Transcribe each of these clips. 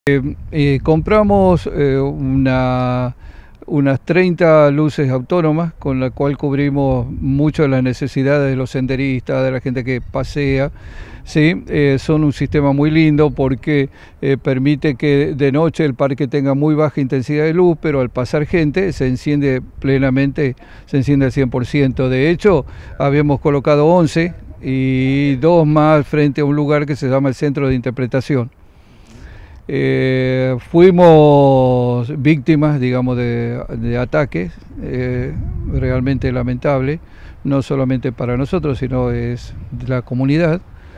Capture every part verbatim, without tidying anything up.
Eh, eh, compramos eh, una, unas treinta luces autónomas con la cual cubrimos mucho de las necesidades de los senderistas, de la gente que pasea. ¿Sí? Eh, son un sistema muy lindo porque eh, permite que de noche el parque tenga muy baja intensidad de luz, pero al pasar gente se enciende plenamente, se enciende al cien por ciento. De hecho, habíamos colocado once y dos más frente a un lugar que se llama el Centro de Interpretación. Eh, fuimos víctimas, digamos, de, de ataques, eh, realmente lamentable, no solamente para nosotros, sino es de la comunidad.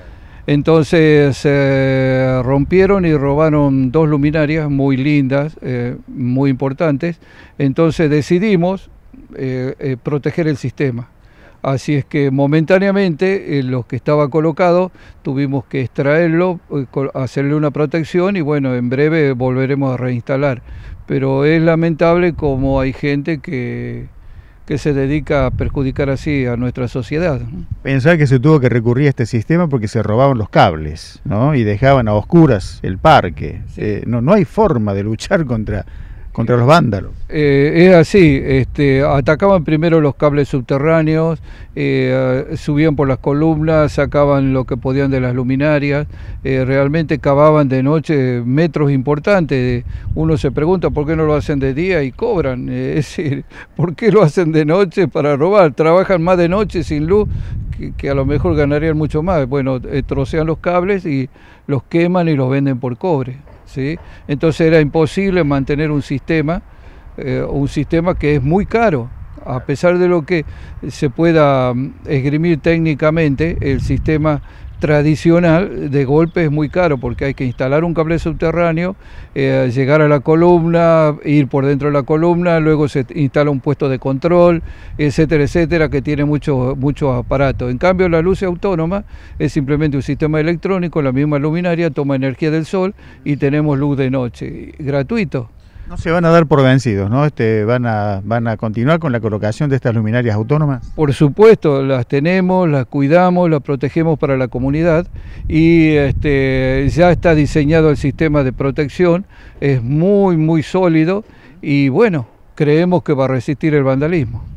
Entonces se eh, rompieron y robaron dos luminarias muy lindas, eh, muy importantes. Entonces decidimos eh, eh, proteger el sistema. Así es que momentáneamente eh, los que estaba colocado tuvimos que extraerlo, eh, hacerle una protección y bueno, en breve volveremos a reinstalar. Pero es lamentable como hay gente que, que se dedica a perjudicar así a nuestra sociedad. Pensaba que se tuvo que recurrir a este sistema porque se robaban los cables, ¿no? Y dejaban a oscuras el parque. Sí. Eh, no, no hay forma de luchar contra... contra los vándalos. Eh, es así, este, atacaban primero los cables subterráneos, eh, subían por las columnas, sacaban lo que podían de las luminarias, eh, realmente cavaban de noche metros importantes. Uno se pregunta por qué no lo hacen de día y cobran, eh, es decir, ¿por qué lo hacen de noche para robar? Trabajan más de noche sin luz, que, que a lo mejor ganarían mucho más. Bueno, eh, trocean los cables y los queman y los venden por cobre. ¿Sí? Entonces era imposible mantener un sistema, eh, un sistema que es muy caro. A pesar de lo que se pueda esgrimir técnicamente, el sistema tradicional de golpe es muy caro porque hay que instalar un cable subterráneo, eh, llegar a la columna, ir por dentro de la columna, luego se instala un puesto de control, etcétera, etcétera, que tiene muchos muchos aparatos. En cambio, la luz autónoma es simplemente un sistema electrónico, la misma luminaria toma energía del sol y tenemos luz de noche, gratuito. No se van a dar por vencidos, ¿no? Este, van a, van a continuar con la colocación de estas luminarias autónomas. Por supuesto, las tenemos, las cuidamos, las protegemos para la comunidad y este, ya está diseñado el sistema de protección, es muy, muy sólido y bueno, creemos que va a resistir el vandalismo.